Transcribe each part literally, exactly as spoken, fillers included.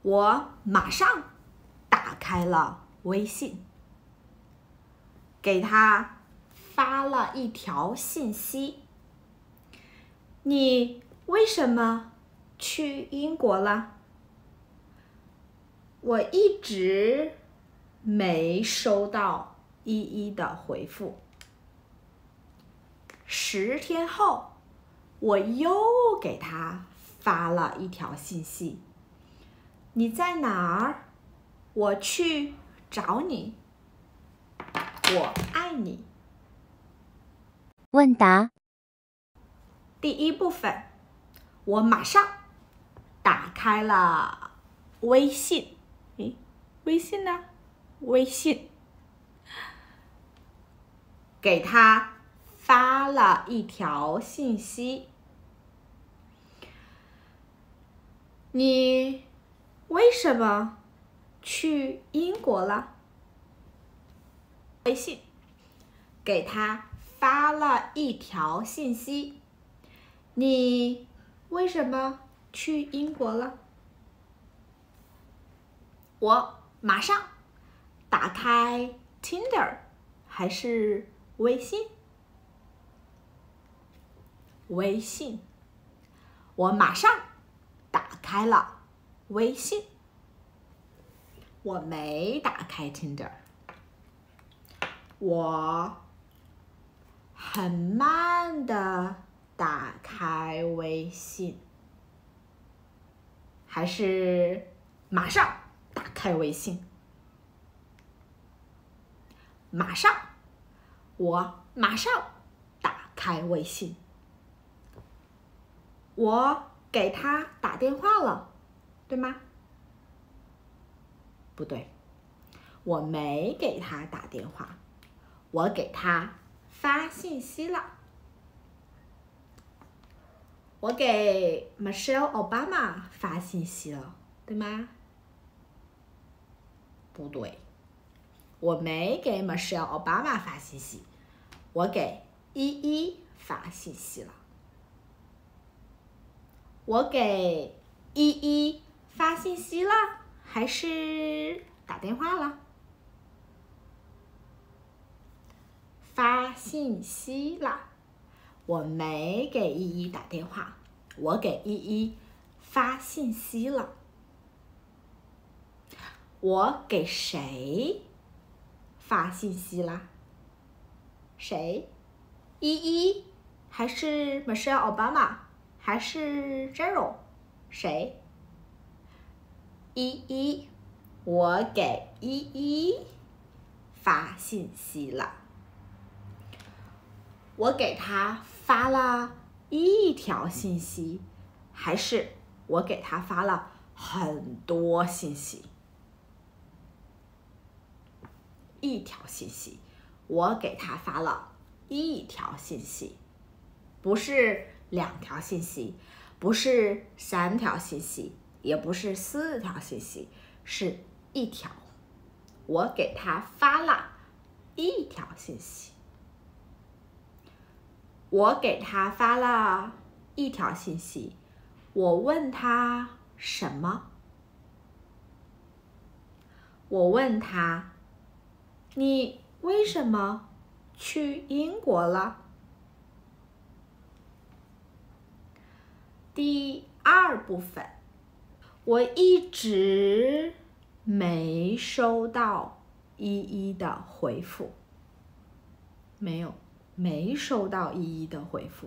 我马上打开了微信，给他发了一条信息：你为什么去英国了？我一直没收到依依的回复。十天后，我又给他发了一条信息：你在哪儿？我去找你。我爱你。 问答第一部分，我马上打开了微信。诶，微信呢？微信，给他发了一条信息：你为什么去英国了？微信，给他发了一条信息：你为什么去英国了？我马上打开 Tinder 还是微信？微信，我马上打开了微信。我没打开 Tinder， 我很慢的打开微信，还是马上打开微信？马上，我马上打开微信。我给他打电话了，对吗？不对，我没给他打电话，我给他发信息了。我给 Michelle Obama 发信息了，对吗？不对，我没给 Michelle Obama 发信息，我给依依发信息了。我给依依发信息了，还是打电话了？发信息了，我没给依依打电话，我给依依发信息了。我给谁发信息啦？谁？依依，还是 Michelle Obama， 还是 Gerald？ 谁？依依，我给依依发信息了。我给他发了一条信息，还是我给他发了很多信息？一条信息，我给他发了一条信息，不是两条信息，不是三条信息，也不是四条信息，是一条。我给他发了一条信息。我给他发了一条信息，我问他什么？我问他，你为什么去英国了？第二部分，我一直没收到依依的回复。没有，没收到依依的回复。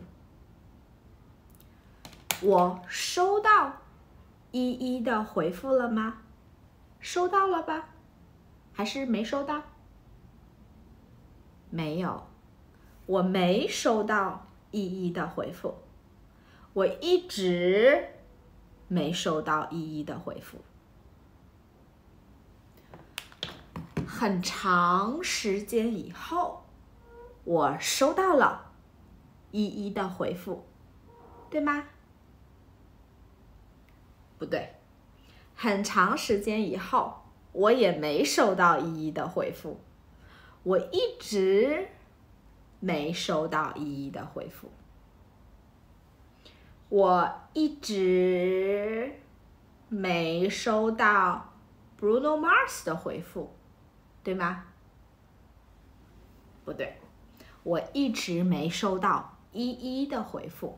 我收到依依的回复了吗？收到了吧？还是没收到？没有，我没收到依依的回复。我一直没收到依依的回复。很长时间以后，我收到了依依的回复，对吗？不对，很长时间以后，我也没收到依依的回复。我一直没收到依依的回复。我一直没收到 Bruno Mars 的回复，对吗？不对，我一直没收到依依的回复。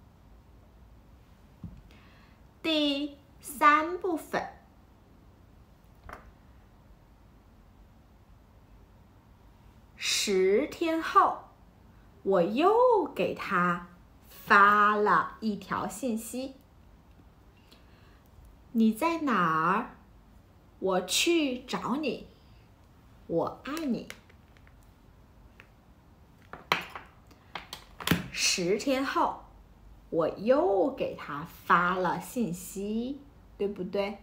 第三部分，十天后，我又给他发了一条信息：你在哪儿？我去找你，我爱你。十天后，我又给他发了信息，对不对？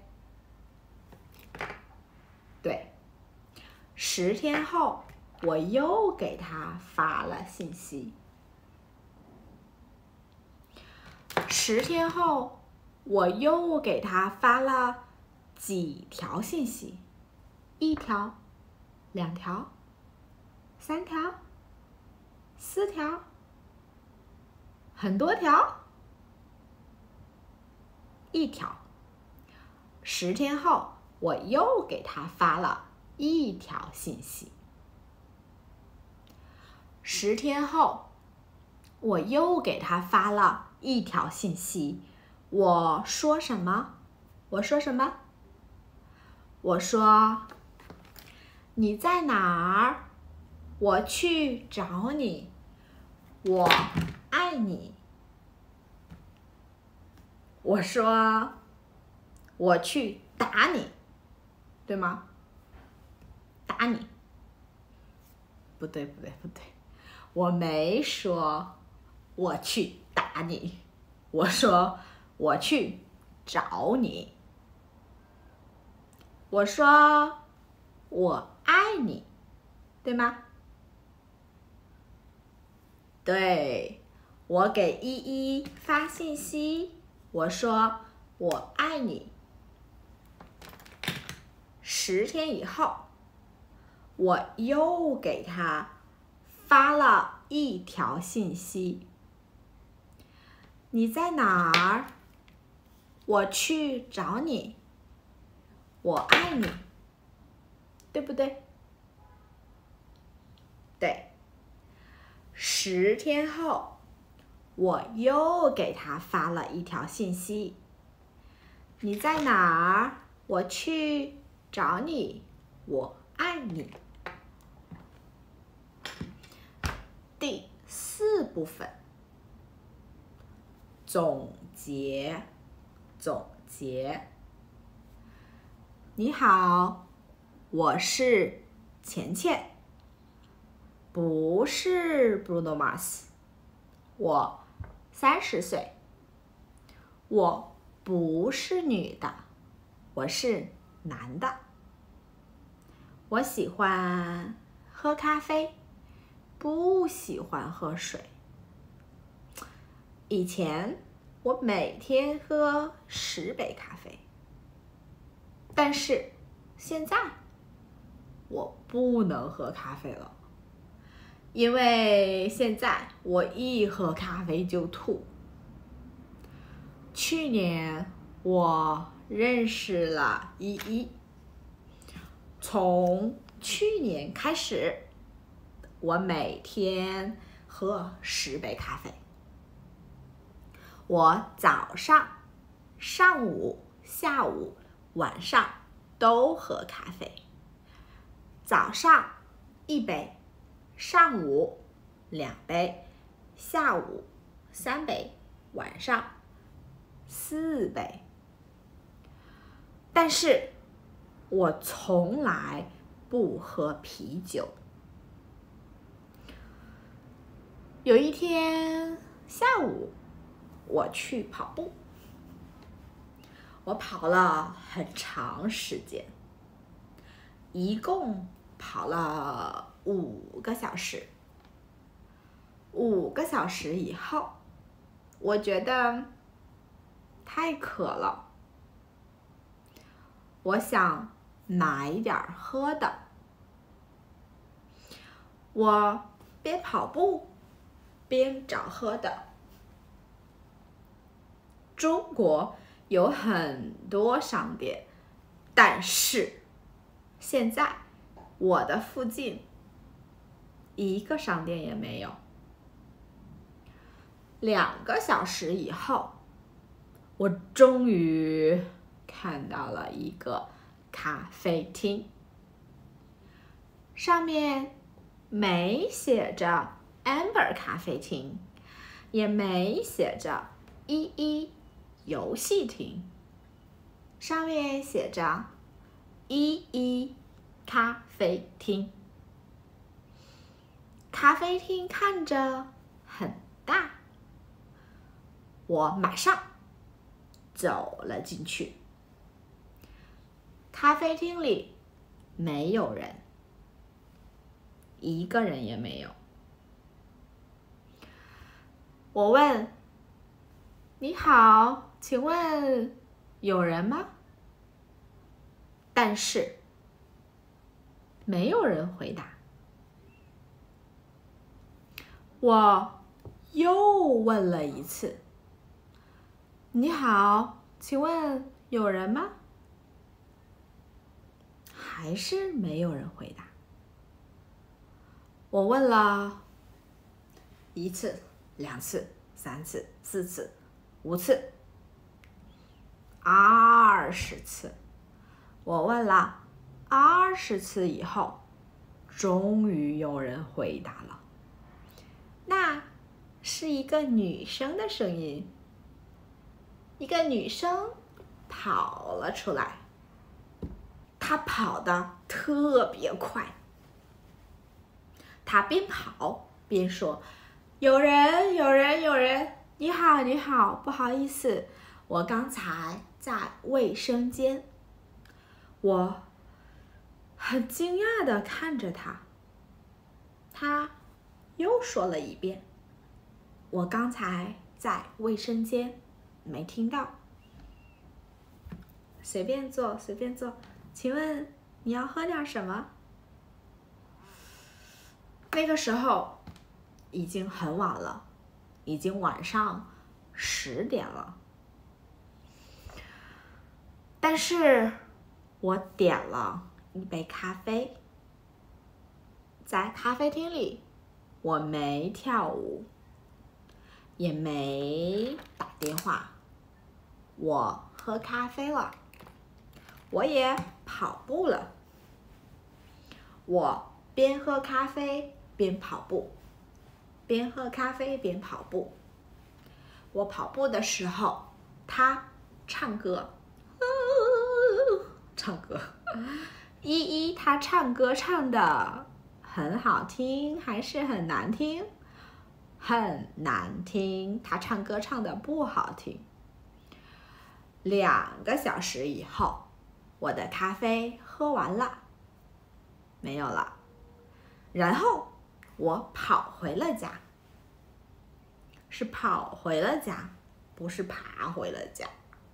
对。十天后，我又给他发了信息。十天后，我又给他发了几条信息？一条、两条、三条、四条。很多条，一条。十天后，我又给他发了一条信息。十天后，我又给他发了一条信息。我说什么？我说什么？我说，你在哪儿？我去找你。我爱你。我说，我去打你，对吗？打你。不对，不对，不对，我没说我去打你，我说我去找你。我说我爱你，对吗？对，我给依依发信息，我说我爱你。十天以后，我又给他发了一条信息：你在哪儿？我去找你。我爱你，对不对？对。十天后，我又给他发了一条信息：你在哪儿？我去找你。我爱你。第四部分，总结，总结。你好，我是钱钱，不是 Bruno Mars。我三十岁，我不是女的，我是男的。我喜欢喝咖啡，不喜欢喝水。以前我每天喝十杯咖啡，但是现在我不能喝咖啡了，因为现在我一喝咖啡就吐。去年我认识了依依，从去年开始，我每天喝十杯咖啡。我早上、上午、下午、晚上都喝咖啡。早上一杯，上午两杯，下午三杯，晚上四杯。但是我从来不喝啤酒。有一天下午，我去跑步，我跑了很长时间，一共跑了五个小时。五个小时以后，我觉得太渴了，我想买点喝的。我边跑步边找喝的。中国有很多商店，但是现在我的附近一个商店也没有。两个小时以后，我终于看到了一个咖啡厅，上面没写着 Amber 咖啡厅，也没写着依依游戏厅，上面写着依依咖啡厅。咖啡厅看着很大，我马上走了进去。咖啡厅里没有人，一个人也没有。我问：“你好，请问有人吗？”但是没有人回答。我又问了一次：“你好，请问有人吗？”还是没有人回答。我问了一次、两次、三次、四次、五次、二十次。我问了二十次以后，终于有人回答了。那是一个女生的声音。一个女生跑了出来，她跑得特别快。她边跑边说：“有人，有人，有人！你好，你好，不好意思，我刚才在卫生间。”我很惊讶地看着她。她又说了一遍：“我刚才在卫生间，没听到。”随便坐，随便坐。请问你要喝点什么？那个时候已经很晚了，已经晚上十点了。但是我点了一杯咖啡。在咖啡厅里，我没跳舞，也没打电话，我喝咖啡了，我也跑步了。我边喝咖啡边跑步，边喝咖啡边跑步。我跑步的时候，他唱歌，唱歌。依依他唱歌唱的很好听，还是很难听？很难听，他唱歌唱的不好听。两个小时以后，我的咖啡喝完了，没有了。然后我跑回了家，是跑回了家，不是爬回了家。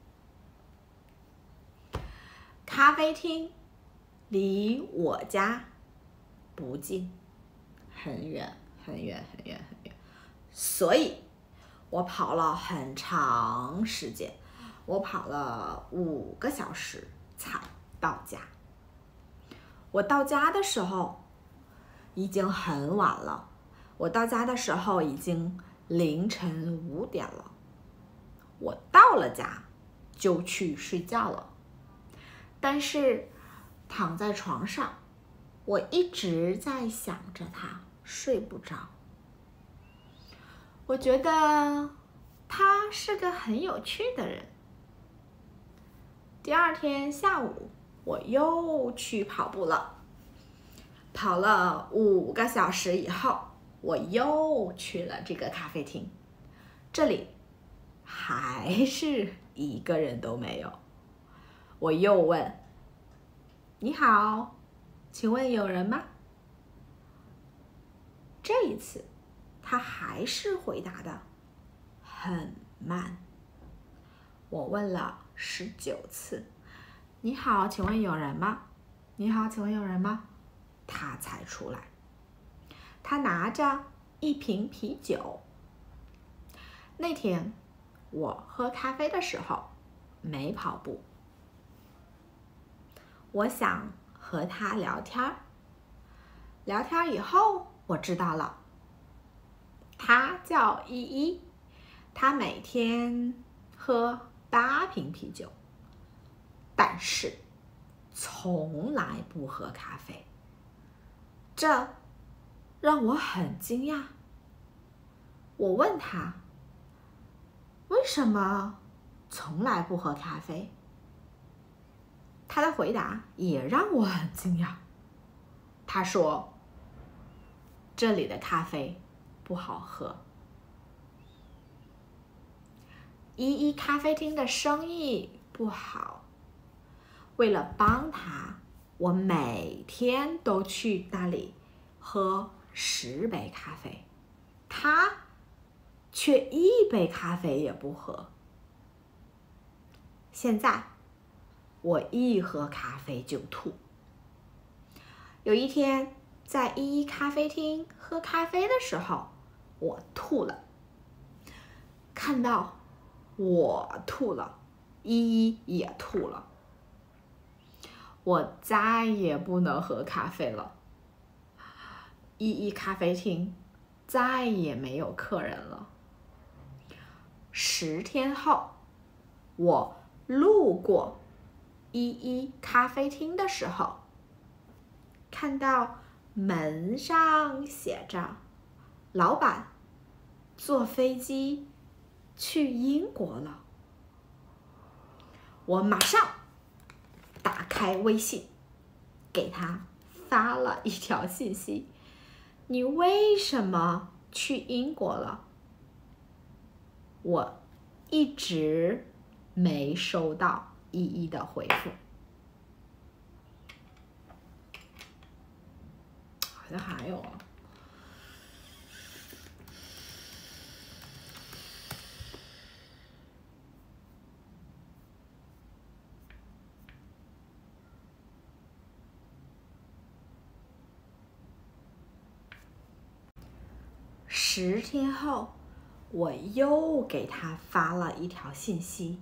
咖啡厅离我家不近，很远很远很远很远，所以我跑了很长时间，我跑了五个小时才到家。我到家的时候已经很晚了，我到家的时候已经凌晨五点了。我到了家就去睡觉了，但是躺在床上，我一直在想着他，睡不着。我觉得他是个很有趣的人。第二天下午，我又去跑步了。跑了五个小时以后，我又去了这个咖啡厅，这里还是一个人都没有。我又问：“你好，请问有人吗？”这一次，他还是回答的很慢。我问了十九次：“你好，请问有人吗？你好，请问有人吗？”他才出来。他拿着一瓶啤酒。那天我喝咖啡的时候， 没跑步。我想和他聊天儿。聊天以后，我知道了，他叫依依，他每天喝八瓶啤酒，但是从来不喝咖啡。这让我很惊讶。我问他，为什么从来不喝咖啡？他的回答也让我很惊讶。他说，这里的咖啡不好喝。依依咖啡厅的生意不好，为了帮他，我每天都去那里喝十杯咖啡，他却一杯咖啡也不喝。现在我一喝咖啡就吐。有一天在依依咖啡厅喝咖啡的时候，我吐了。看到我吐了，依依也吐了。我再也不能喝咖啡了。依依咖啡厅再也没有客人了。十天后，我路过依依咖啡厅的时候，看到门上写着“老板坐飞机去英国了”。我马上打开微信，给他发了一条信息：“你为什么去英国了？”我一直没收到依依的回复。好像还有啊。十天后，我又给他发了一条信息：“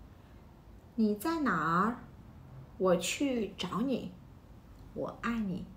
你在哪儿？我去找你，我爱你。”